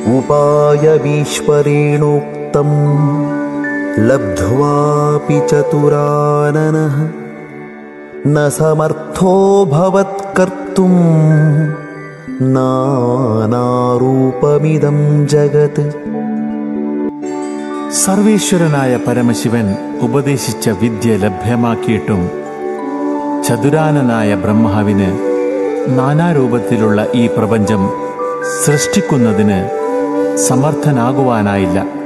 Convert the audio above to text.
उपायमीश्वरेणोक्तं लब्ध्वापि चतुराननः न समर्थो भवत्कर्तुं നാനാരൂപമിദം ജഗത്. സർവേശ്വരനായ പരമശിവൻ ഉപദേശിച്ച വിദ്യ ലഭ്യമാക്കിയിട്ടും ചതുരാനനായ ബ്രഹ്മാവിന് നാനാരൂപത്തിലുള്ള ഈ പ്രപഞ്ചം സൃഷ്ടിക്കുന്നതിന് സമർത്ഥനാകുവാനായില്ല.